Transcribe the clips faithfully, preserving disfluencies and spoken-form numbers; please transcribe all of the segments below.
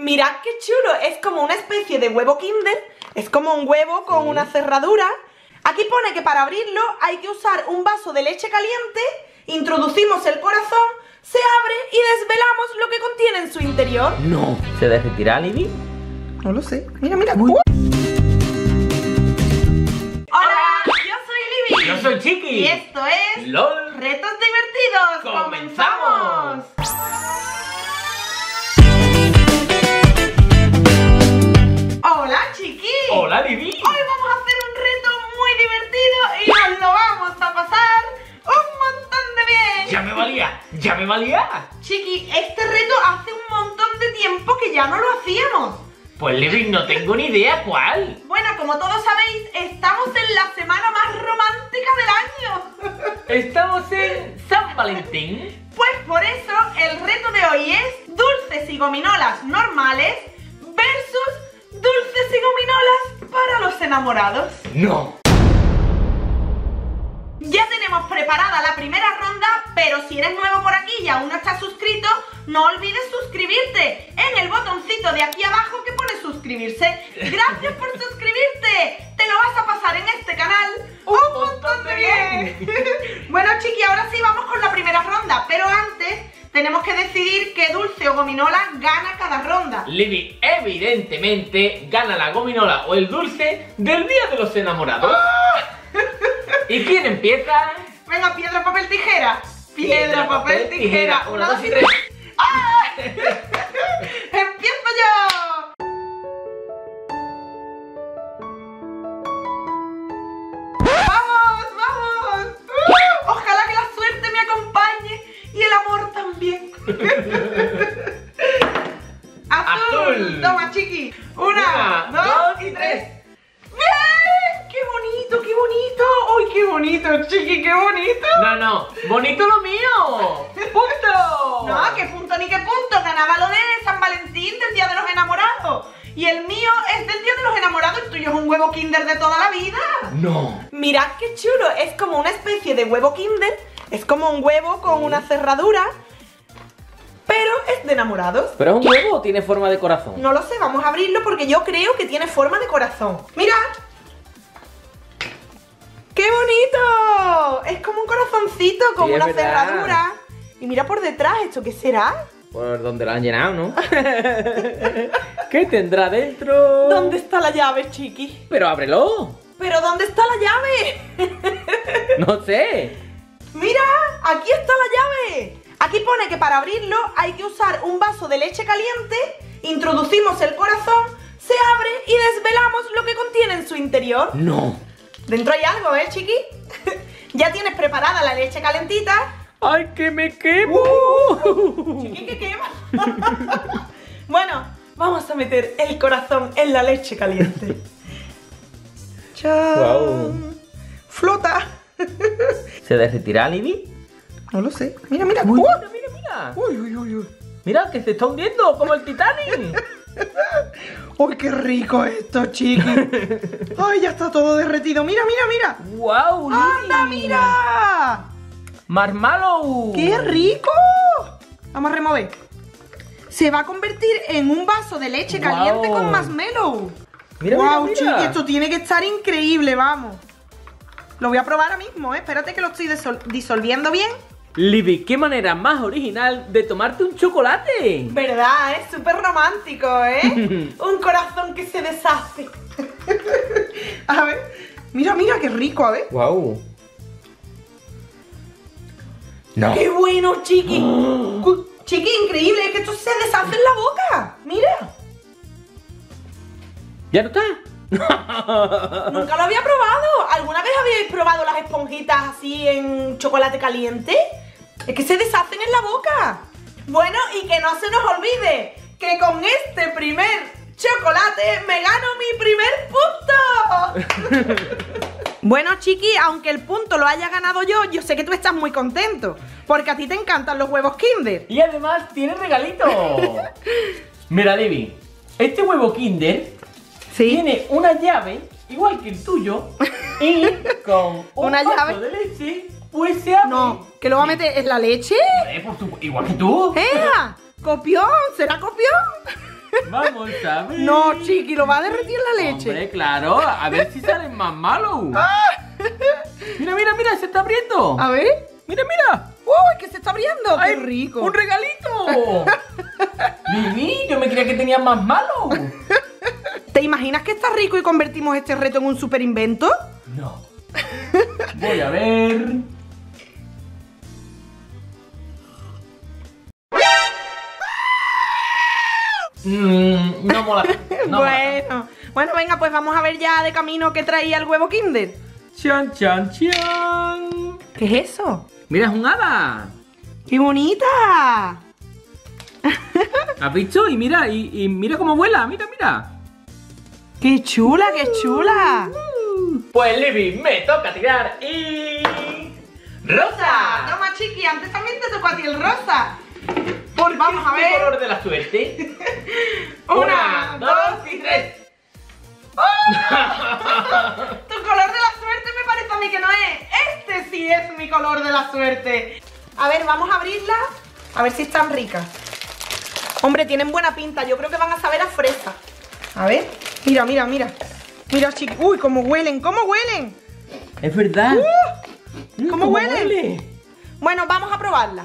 Mirad qué chulo, es como una especie de huevo Kinder. Es como un huevo con sí. una cerradura. Aquí pone que para abrirlo hay que usar un vaso de leche caliente. Introducimos el corazón, se abre y desvelamos lo que contiene en su interior. No, ¿se derretirá, Libby? No lo sé, mira, mira. Uy. Hola, yo soy Libby. Yo soy Chiqui. Y esto es LOL Retos Divertidos. ¡Comenzamos! Hola, Chiqui. Hola, Libby. Hoy vamos a hacer un reto muy divertido y nos lo vamos a pasar un montón de bien. Ya me valía, ya me valía. Chiqui, este reto hace un montón de tiempo que ya no lo hacíamos. Pues, Libby, no tengo ni idea cuál. Bueno, como todos sabéis, estamos en la semana más romántica del año. Estamos en San Valentín. Pues por eso el reto de hoy es dulces y gominolas normales versus dulces y gominolas para los enamorados. No. Ya tenemos preparada la primera ronda, pero si eres nuevo por aquí y aún no estás suscrito, no olvides suscribirte en el botoncito de aquí abajo que pone suscribirse. Gracias por suscribirte. Te lo vas a pasar en este canal un, un montón de bien. Bueno, Chiqui, ahora sí vamos con la primera ronda, pero antes tenemos que decidir qué dulce o gominola gana cada ronda. Libby, evidentemente gana la gominola o el dulce del Día de los Enamorados. ¿Y quién empieza? Venga, piedra, papel, tijera. Piedra, piedra papel, papel, tijera. Una, dos y tres. ¡Ah! ¡Empiezo yo! ¡Vamos, vamos! ¡Uh! Ojalá que la suerte me acompañe y el amor también. Azul. Azul. Toma, Chiqui. Una, Una dos, dos y tres. ¡Bien! ¡Qué bonito, qué bonito! ¡Uy, qué bonito, Chiqui, qué bonito! No, no, bonito lo mío. ¡Punto! No, qué punto ni qué punto. Ganaba lo de San Valentín, del Día de los Enamorados. Y el mío es del Día de los Enamorados. El tuyo es un huevo Kinder de toda la vida. No. Mirad qué chulo. Es como una especie de huevo Kinder. Es como un huevo con una cerradura. Pero es de enamorados. ¿Pero es un huevo o tiene forma de corazón? No lo sé, vamos a abrirlo porque yo creo que tiene forma de corazón. ¡Mirad! ¡Qué bonito! Es como un corazoncito con sí, una cerradura. Y mira por detrás, ¿esto qué será? Por donde lo han llenado, ¿no? ¿Qué tendrá dentro? ¿Dónde está la llave, Chiqui? Pero ábrelo. ¿Pero dónde está la llave? No sé. ¡Mira! ¡Aquí está la llave! Aquí pone que para abrirlo hay que usar un vaso de leche caliente, introducimos el corazón, se abre y desvelamos lo que contiene en su interior. No. Dentro hay algo, ¿eh, Chiqui? Ya tienes preparada la leche calentita. ¡Ay, que me quemo! Uh, Chiqui, que quema. Bueno, vamos a meter el corazón en la leche caliente. ¡Chao! Wow. ¡Flota! ¿Se derretirá, Libby? No lo sé. Mira, mira. Uy, ¡Uh! Mira, mira, mira. Uy, uy, uy, uy. Mira, que se está hundiendo como el Titanic. ¡Uy, qué rico esto, Chiqui! ¡Ay, ya está todo derretido! ¡Mira, mira, mira! ¡Guau, Libby! ¡Anda, mira! ¡Marshmallow! ¡Qué rico! Vamos a remover. Se va a convertir en un vaso de leche Guau. caliente con marshmallow. Mira, ¡Guau, mira, Chiqui! mira. Esto tiene que estar increíble, vamos. Lo voy a probar ahora mismo, ¿eh? Espérate que lo estoy disol disolviendo bien. Libby, qué manera más original de tomarte un chocolate. ¿Verdad? Es súper romántico, ¿eh? Un corazón que se deshace. A ver. Mira, mira, qué rico, a ver. Wow. No. ¡Qué bueno, Chiqui! Chiqui, increíble, es que esto se deshace en la boca. Mira. ¿Ya no está? Nunca lo había probado. ¿Alguna vez habíais probado las esponjitas así en chocolate caliente? Es que se deshacen en la boca. Bueno, y que no se nos olvide que con este primer chocolate me gano mi primer punto. Bueno, Chiqui, aunque el punto lo haya ganado yo, yo sé que tú estás muy contento, porque a ti te encantan los huevos Kinder. Y además tiene regalito. Mira, Libby, este huevo Kinder ¿Sí? tiene una llave igual que el tuyo y con un ¿Una vaso llave? de leche pues se abre. No, ¿que lo va a meter en la leche? Eh, pues tú, igual que tú. ¡Ea! ¡Copión! ¿Será copión? Vamos a ver. No, chiqui, lo va a derretir la leche. Hombre, claro, a ver si salen más malos. Mira, mira, mira, se está abriendo. A ver. Mira, mira. ¡Uy, que se está abriendo! ¡Ay, ¡Qué rico! ¡Un regalito! Vivi, yo me creía que tenía más malo. ¿Te imaginas que está rico y convertimos este reto en un super invento? No. Voy a ver. Mm, no mola. No bueno, mola. bueno, venga, pues vamos a ver ya de camino qué traía el huevo Kinder. Chan, chan, chan. ¿Qué es eso? Mira, es un hada. ¡Qué bonita! ¿Has visto? Y mira, y, y mira cómo vuela. Mira, mira. ¡Qué chula, qué chula! Pues, Libby, me toca tirar y... ¡Rosa! Toma, chiqui, antes también te tocó a ti el rosa. Porque Vamos a es mi ver. color de la suerte. Una, dos y tres. Tu color de la suerte me parece a mí que no es. Este sí es mi color de la suerte. A ver, vamos a abrirlas. A ver si están ricas. Hombre, tienen buena pinta. Yo creo que van a saber a fresa. A ver. Mira, mira, mira. Mira, chiqui. Uy, cómo huelen, cómo huelen. Es verdad. Uh, Mm, ¿Cómo huele? Bueno, vamos a probarla.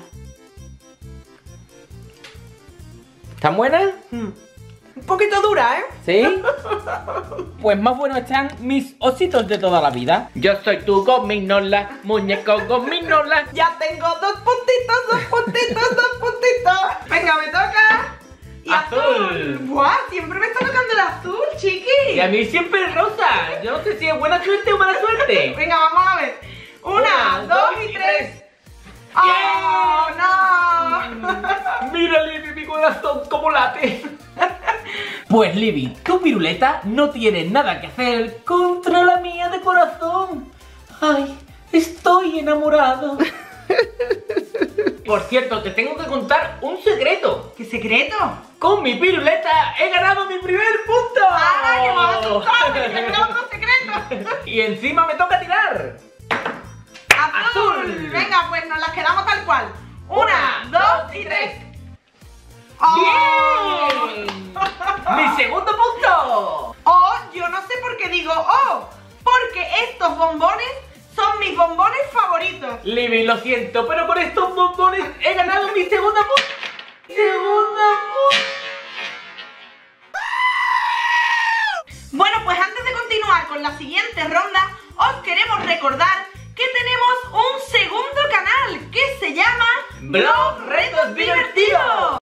¿Están buenas? Mm. Un poquito dura, ¿eh? ¿Sí? Pues más buenos están mis ositos de toda la vida. Yo soy tu gominola, muñeco gominola. Ya tengo dos puntitos, dos puntitos, dos puntitos. Venga, me toca. Y azul. Azul. Buah, siempre me está tocando el azul, chiqui. Y a mí siempre es rosa. Yo no sé si es buena suerte o mala suerte. Venga, vamos a ver. Una, Una, dos y tres. ¡Oh, no! Mira, Libby, mi corazón como late. Pues, Libby, tu piruleta no tiene nada que hacer contra la mía de corazón. Ay, estoy enamorado. Por cierto, te tengo que contar un secreto. ¿Qué secreto? Con mi piruleta he ganado mi primer punto. ¡Ah, que me vas a asustar! ¡Me dices que era otro secreto! Y encima me toca tirar. ¡Azul! Azul. Venga, pues nos las quedamos tal cual. Una, dos y tres. ¡Bien! ¡Mi segundo punto! Oh, yo no sé por qué digo oh, porque estos bombones son mis bombones favoritos. Libby, lo siento, pero por estos bombones he ganado mi segundo punto. ¡Segundo punto! Bueno, pues antes de continuar con la siguiente ronda, os queremos recordar que tenemos un segundo canal que se llama Blog Retos Divertidos.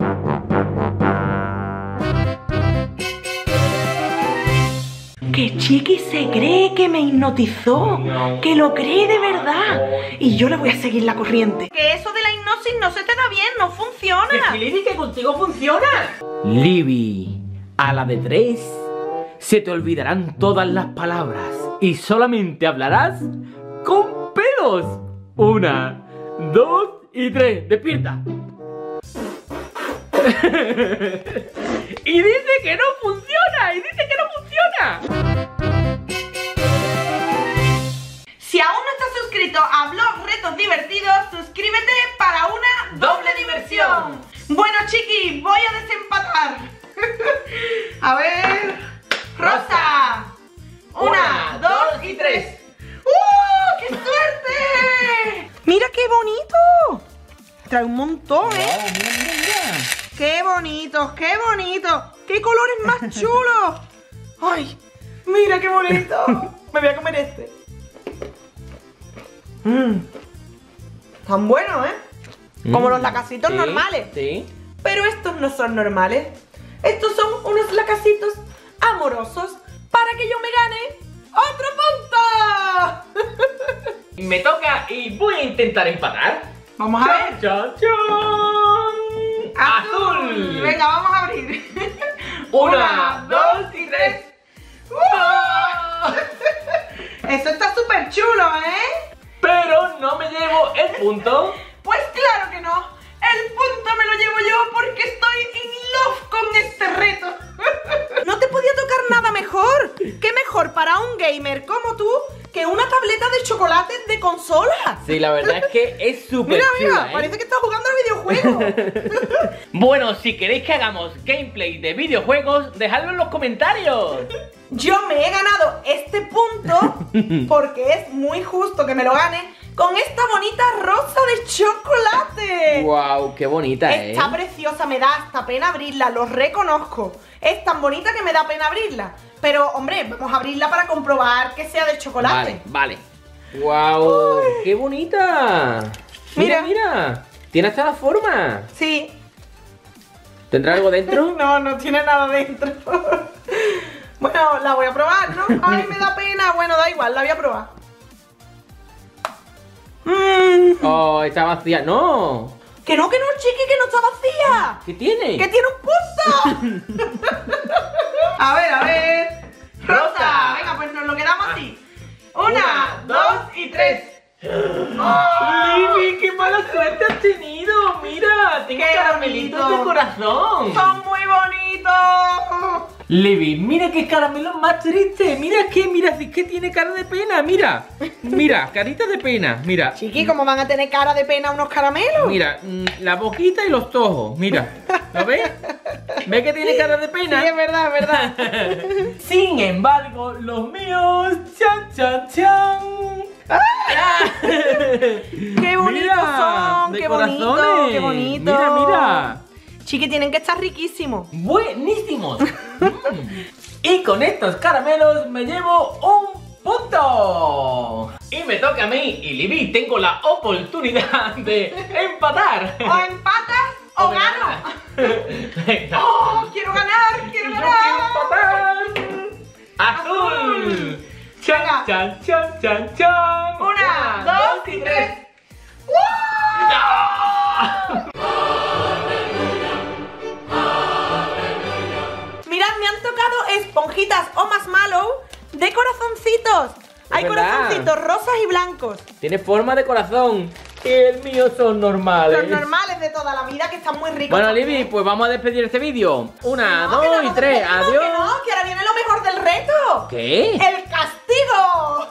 Que Chiqui se cree que me hipnotizó. No. Que lo cree de verdad. Y yo le voy a seguir la corriente. que eso de la hipnosis no se te da bien, no funciona. Que si, Libby, que contigo funciona. Libby, a la de tres se te olvidarán todas las palabras y solamente hablarás con pelos. Una, dos y tres. Despierta. Y dice que no funciona. Y dice que no funciona. Si aún no estás suscrito a Blog Retos Divertidos, suscríbete para una doble diversión. Bueno, chiqui, voy a desempatar. A ver. Rosa. Una, dos y tres. ¡Uh! ¡Qué suerte! ¡Mira qué bonito! Trae un montón, ¿eh? Wow, mira, mira, mira. ¡Qué bonitos, qué bonitos! ¡Qué colores más chulos! ¡Ay! ¡Mira qué bonito! Me voy a comer este. Mmm. Están buenos, ¿eh? Como los lacasitos Sí, normales. Sí. Pero estos no son normales. Estos son unos lacasitos amorosos para que yo me gane otro punto. Me toca y voy a intentar empatar. Vamos a ver. ¡Chan, chan! ¡Azul! Venga, vamos a abrir. Una, dos y tres. ¡Oh! Eso está súper chulo, ¿eh? Pero no me llevo el punto. Pues claro que no. El punto me lo llevo yo porque estoy in love con este reto. No te podía tocar nada mejor. ¿Qué mejor para un gamer como tú que una tableta de chocolate de consola? Sí, la verdad es que es súper Mira, mira, chula, ¿eh? parece que estás jugando al videojuego. juego. Bueno, si queréis que hagamos gameplay de videojuegos, dejadlo en los comentarios. Yo me he ganado este punto porque es muy justo que me lo gane con esta bonita rosa de chocolate. Wow, qué bonita, ¿eh? Está preciosa, me da hasta pena abrirla, lo reconozco. Es tan bonita que me da pena abrirla. Pero, hombre, vamos a abrirla para comprobar que sea de chocolate. Vale, vale. Wow, qué bonita. Mira, mira, mira. Tiene hasta la forma. Sí. ¿Tendrá algo dentro? No, no tiene nada dentro. Bueno, la voy a probar, ¿no? Ay, me da pena. Bueno, da igual, la voy a probar. Mm. Oh, está vacía. No. Que no, que no, chiqui, que no está vacía. ¿Qué tiene? Que tiene un punto. A ver, a ver. Rosa. Venga, pues nos lo quedamos así. Una, Una, dos y tres. Libby, qué mala suerte has tenido. Mira, tengo Qué caramelitos bonito. de corazón. Son muy bonitos. Libby, mira qué caramelo más triste. Mira que, mira, es que tiene cara de pena. Mira, mira, carita de pena. Mira, Chiqui, ¿cómo van a tener cara de pena unos caramelos? mira, mm, la boquita y los ojos. Mira, ¿lo ves? ¿Ves que tiene cara de pena? Sí, es verdad, es verdad. Sin embargo, los míos, chan, chan, chan. ¡Qué bonitos Mira, son! de ¡Qué bonito! corazones. ¡Qué bonito! Mira, mira. Chiqui, tienen que estar riquísimos. Buenísimos. Mm. Y con estos caramelos me llevo un punto. Y me toca a mí. Y Libby, tengo la oportunidad de empatar. O empatas o me gano. ganas. Venga. ¡Oh! ¡Quiero ganar! ¡Quiero Yo ganar! quiero empatar. Azul. Chan, Venga. chan, chan, chan, chan. Una, dos y tres. ¡No! Mirad, me han tocado esponjitas o marshmallow de corazoncitos. Hay verdad. corazoncitos rosas y blancos. Tiene forma de corazón. Y el mío son normales. Los normales de toda la vida que están muy ricos. Bueno, también. Libby, pues vamos a despedir este vídeo. Una, No, que dos no y nos tres. despedimos, Adiós. Que no, que ahora viene lo mejor del reto. ¿Qué? ¡El castigo!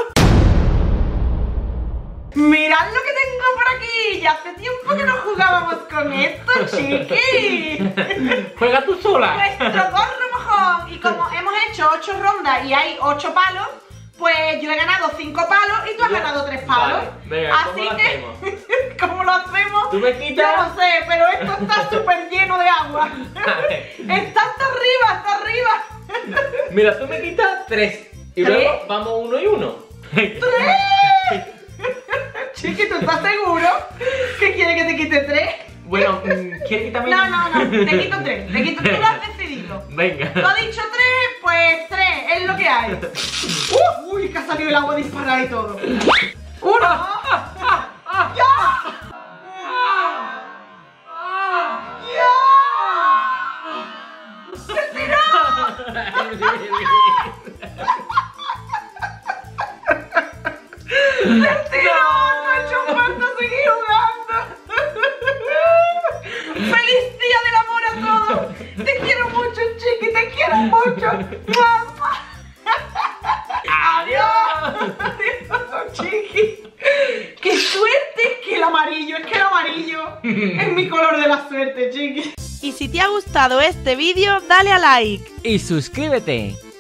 Mirad lo que tengo por aquí. Ya hace tiempo que no jugábamos con esto, chiqui. Juega tú sola. Nuestro gorro mojón. Y como hemos hecho ocho rondas y hay ocho palos, pues yo he ganado cinco palos y tú has Yo- ganado tres palos. Vale, venga, ¿cómo Así lo que, hacemos? ¿cómo lo hacemos? Tú me quitas- Yo no sé, pero esto está súper lleno de agua. Está hasta arriba, hasta arriba. Mira, tú me quitas tres. Y ¿Tres? luego vamos uno y uno. ¡Tres! Chiqui, ¿tú estás seguro que quiere que te quite tres? Bueno, mm, ¿quieres quitarme? No, no, no, te quito tres. Te quito, tú lo has decidido. Venga. Tú has dicho tres, pues tres, es lo que hay. Uh, uy, que ha salido el agua disparada y todo. Uno. ¡Ya! ¡Ya! ¡Se tiró! ¡Se tiró! ¡No he hecho falta seguir jugando! ¡Feliz día del amor a todos! ¡Te quiero mucho, chiqui! ¡Te quiero mucho! ¡Adiós! ¡Adiós, chiqui! ¡Qué suerte! Que el amarillo, es que el amarillo es mi color de la suerte, chiqui. Y si te ha gustado este vídeo, dale a like. Y suscríbete.